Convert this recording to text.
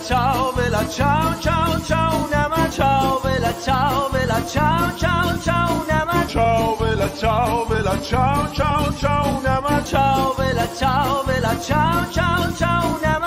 ciao, vela ciao, ciao, ciao, Nama, ciao, vela ciao, ciao, ciao, ciao, Nama, ciao, vela ciao, ciao, ciao, ciao, Nama, ciao, vela ciao, ciao, ciao, ciao, Nama.